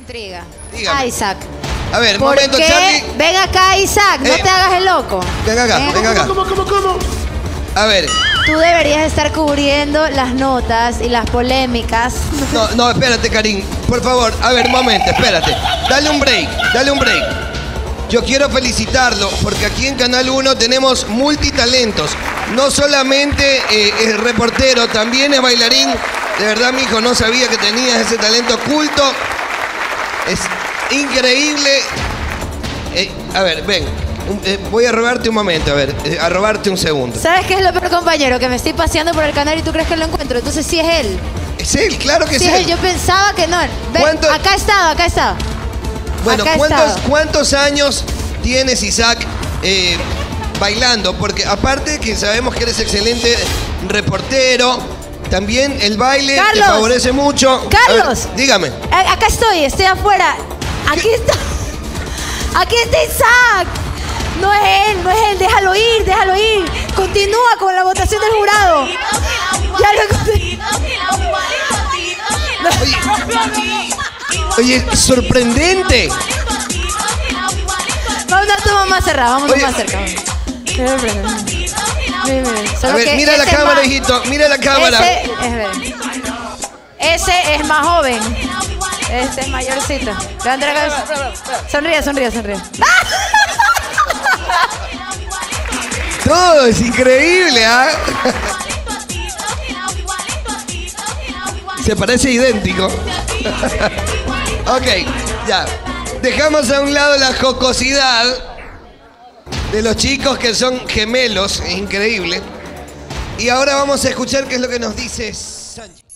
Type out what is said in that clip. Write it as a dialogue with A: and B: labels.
A: intriga.
B: Dígame.
A: Isaac.
B: A ver,
A: ¿Por
B: momento,
A: qué?
B: Charlie.
A: Ven acá, Isaac, no te hagas el loco.
B: Venga acá, venga acá.
C: ¿Cómo?
B: A ver.
A: Tú deberías estar cubriendo las notas y las polémicas.
B: No, espérate, Karim. Por favor, a ver, momento, espérate. Dale un break. Yo quiero felicitarlo porque aquí en Canal 1 tenemos multitalentos. No solamente es reportero, también es bailarín. De verdad, mijo, no sabía que tenías ese talento oculto. Es increíble. A ver, ven. Voy a robarte un momento, a robarte un segundo.
A: ¿Sabes qué es lo peor, compañero? Que me estoy paseando por el canal y tú crees que lo encuentro. Entonces sí es él.
B: Es él, claro que
A: Sí
B: es
A: es
B: él.
A: él. Yo pensaba que no. Ven,
B: ¿Cuánto?
A: acá he estado.
B: Bueno,
A: Acá he estado.
B: ¿cuántos años tienes, Isaac, bailando? Porque aparte que sabemos que eres excelente reportero, también el baile te
A: Carlos.
B: favorece mucho.
A: Carlos.
B: A ver, dígame.
A: Acá estoy afuera. Aquí está. Aquí está Isaac. No es él, déjalo ir. Continúa con la votación del jurado. Ya lo
B: Oye, sorprendente.
A: Vamos a tomar más cerrada, vamos
B: Oye.
A: más cerca.
B: A ver, mira la cámara, hijito, mira la cámara.
A: Ese es más joven. Este es mayorcito. Levanta la cabeza. Sonríe.
B: Todo es increíble, ¿ah? Se parece idéntico. Ok, ya. Dejamos a un lado la jocosidad de los chicos que son gemelos, es increíble. Y ahora vamos a escuchar qué es lo que nos dice Sánchez.